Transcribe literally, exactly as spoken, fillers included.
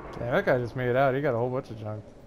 Damn, that guy just made it out. He got a whole bunch of junk.